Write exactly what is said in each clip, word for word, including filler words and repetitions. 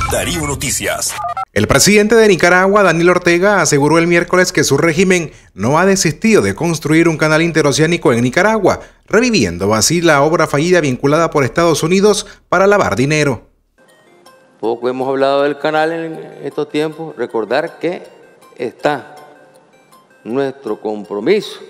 Darío Noticias. El presidente de Nicaragua, Daniel Ortega, aseguró el miércoles que su régimen no ha desistido de construir un canal interoceánico en Nicaragua, reviviendo así la obra fallida vinculada por Estados Unidos para lavar dinero. Poco hemos hablado del canal en estos tiempos. Recordar que está nuestro compromiso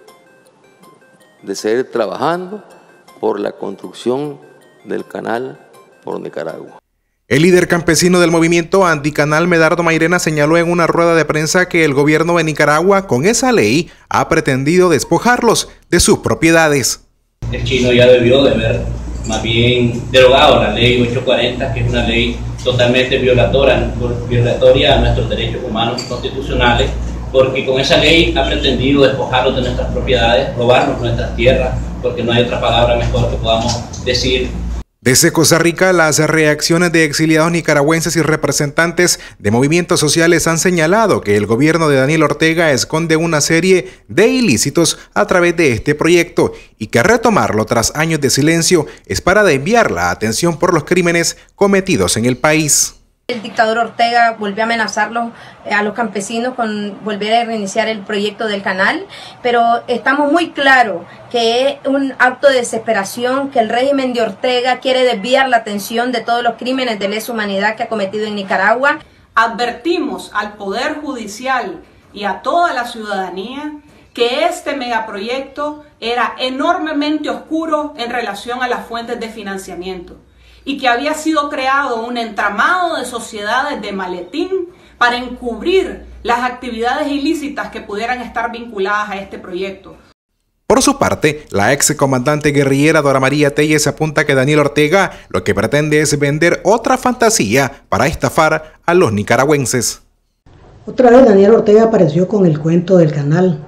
de seguir trabajando por la construcción del canal por Nicaragua. El líder campesino del movimiento anticanal, Medardo Mairena, señaló en una rueda de prensa que el gobierno de Nicaragua, con esa ley, ha pretendido despojarlos de sus propiedades. El chino ya debió de haber más bien derogado la ley ochocientos cuarenta, que es una ley totalmente violatoria, violatoria a nuestros derechos humanos constitucionales, porque con esa ley ha pretendido despojarnos de nuestras propiedades, robarnos nuestras tierras, porque no hay otra palabra mejor que podamos decir. Desde Costa Rica, las reacciones de exiliados nicaragüenses y representantes de movimientos sociales han señalado que el gobierno de Daniel Ortega esconde una serie de ilícitos a través de este proyecto y que retomarlo tras años de silencio es para desviar la atención por los crímenes cometidos en el país. El dictador Ortega volvió a amenazarlos a los campesinos con volver a reiniciar el proyecto del canal, pero estamos muy claros que es un acto de desesperación, que el régimen de Ortega quiere desviar la atención de todos los crímenes de lesa humanidad que ha cometido en Nicaragua. Advertimos al Poder Judicial y a toda la ciudadanía que este megaproyecto era enormemente oscuro en relación a las fuentes de financiamiento y que había sido creado un entramado de sociedades de maletín para encubrir las actividades ilícitas que pudieran estar vinculadas a este proyecto. Por su parte, la ex comandante guerrillera Dora María Telles apunta que Daniel Ortega lo que pretende es vender otra fantasía para estafar a los nicaragüenses. Otra vez Daniel Ortega apareció con el cuento del canal,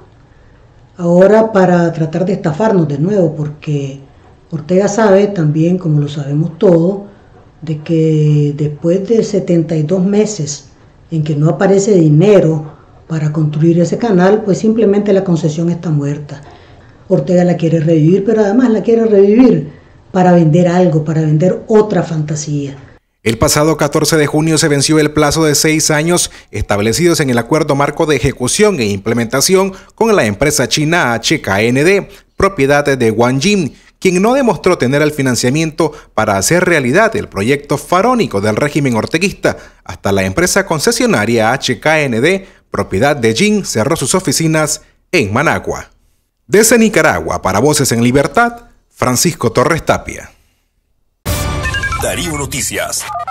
ahora para tratar de estafarnos de nuevo, porque Ortega sabe también, como lo sabemos todos, de que después de setenta y dos meses en que no aparece dinero para construir ese canal, pues simplemente la concesión está muerta. Ortega la quiere revivir, pero además la quiere revivir para vender algo, para vender otra fantasía. El pasado catorce de junio se venció el plazo de seis años establecidos en el Acuerdo Marco de Ejecución e Implementación con la empresa china H K N D, propiedad de Wang Jin, quien no demostró tener el financiamiento para hacer realidad el proyecto faraónico del régimen orteguista. Hasta la empresa concesionaria H K N D, propiedad de Jin, cerró sus oficinas en Managua. Desde Nicaragua, para Voces en Libertad, Francisco Torres Tapia. Darío Noticias.